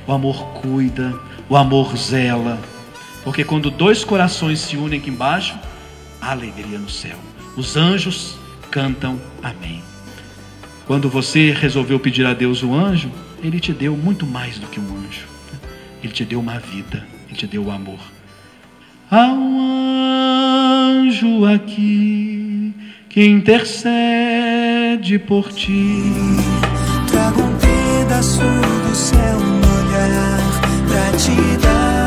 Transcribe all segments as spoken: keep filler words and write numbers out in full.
o amor cuida, o amor zela. Porque quando dois corações se unem aqui embaixo, há alegria no céu. Os anjos cantam amém. Quando você resolveu pedir a Deus o anjo, Ele te deu muito mais do que um anjo. Ele te deu uma vida, Ele te deu o amor. Há um anjo aqui que intercede por ti. Trago um pedaço do céu, um olhar pra te dar.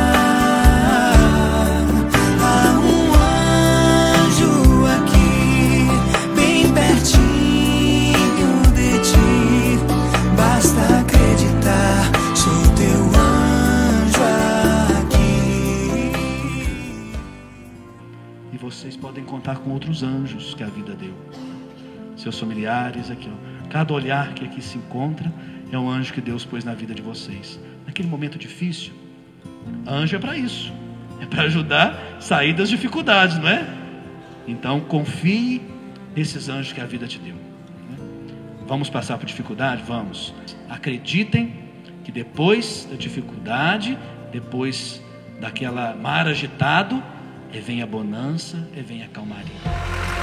Há um anjo aqui, bem pertinho de ti. Basta acreditar, sou teu anjo aqui. E vocês podem contar com outros anjos que a vida deu. Seus familiares aqui, ó. Cada olhar que aqui se encontra é um anjo que Deus pôs na vida de vocês. Naquele momento difícil, anjo é para isso. É para ajudar a sair das dificuldades, não é? Então confie nesses anjos que a vida te deu. Vamos passar por dificuldade? Vamos. Acreditem que depois da dificuldade, depois daquela mar agitado, vem a bonança, vem a calmaria.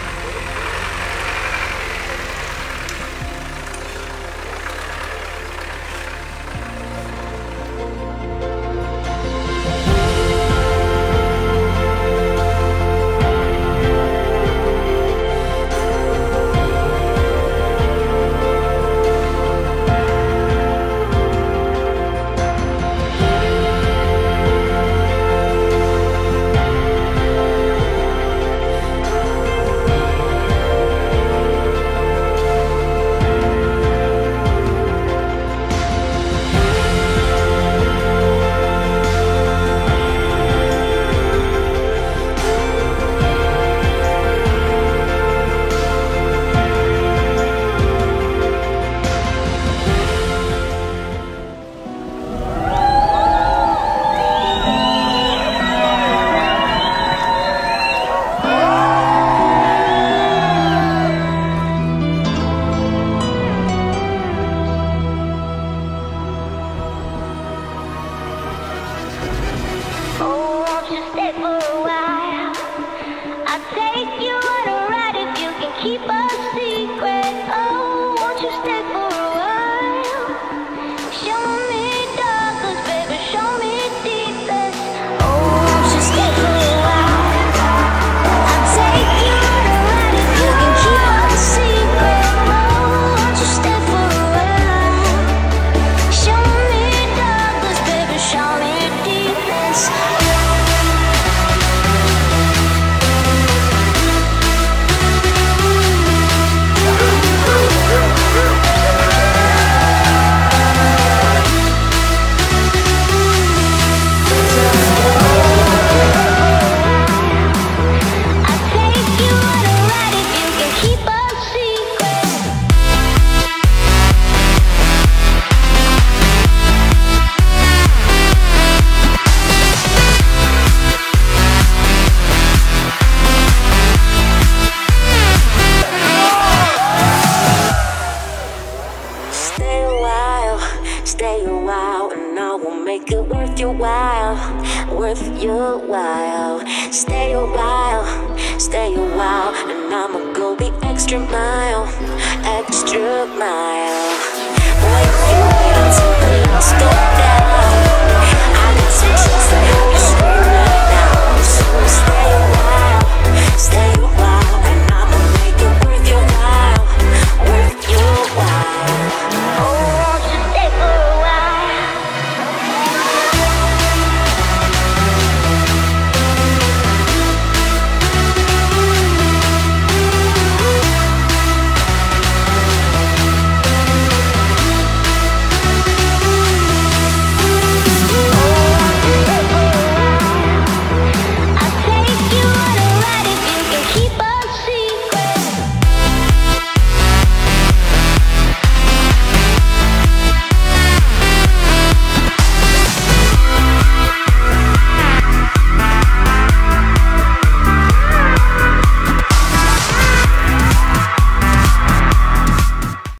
Worth your while. Stay a while, stay a while, and I'ma go the extra mile, extra mile. Boy, if you wait until the last day.